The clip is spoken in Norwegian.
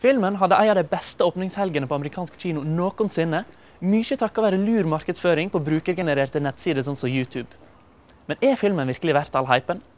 Filmen hadde en av de beste åpningshelgene på amerikansk kino noensinne, mye takket være lur markedsføring på brukergenererte nettsider sånn som YouTube. Men er filmen virkelig verdt all hypen?